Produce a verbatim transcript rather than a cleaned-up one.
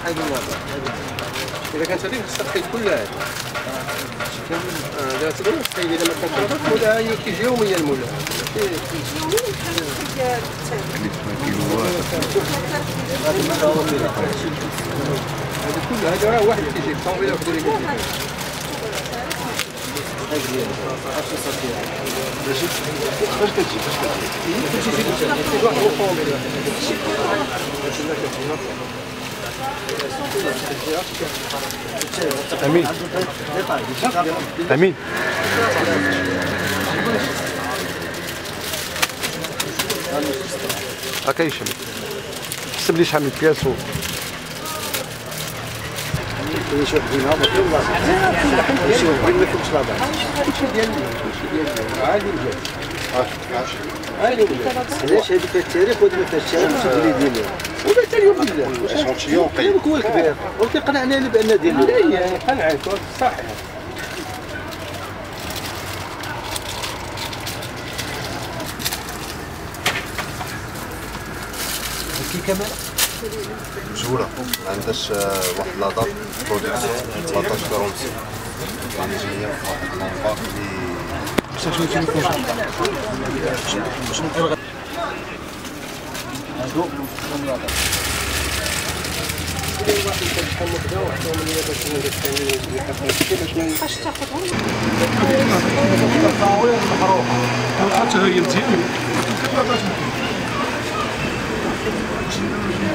هذه الوضع. اذا كانت هذيك خصها تحيد كلها هذه اذا تقدر تحيد اذا ما كانتش ولا هي كيجي يوميا المولى يوميا بحال هذه كلها هذا راه واحد كيجي الطوموبيله وحده اللي كتجي فاش كتجي فاش كتجي واحد الطوموبيله امين امين هكا يشم حسب لي شحال من بياس و شوف هنا ما كاين بلاصه شوف وين ما فيكش لاباس كلشي ديال كلشي ديال عادي الجهاز عادي علاش هذيك التاريخ وهذا ما فيهاش التاريخ تديري ديالها ولا حتى اليوم بالله اشونتيون قيم هو الكبير وكيقنعني انا بان ديال لا هي قنعت صحيح كي كمان مجهوله ما عندهاش واحد لاطاب برودكسيون لاطاج كرومسي يعني جايه في واحد اللومبار اللي شنو تيكون شنو الغد هادو واحد كيتحمل وحده وحده من هي باش ندير الثاني اللي حقا باش ما باش تاخذهم حتى هي مزيان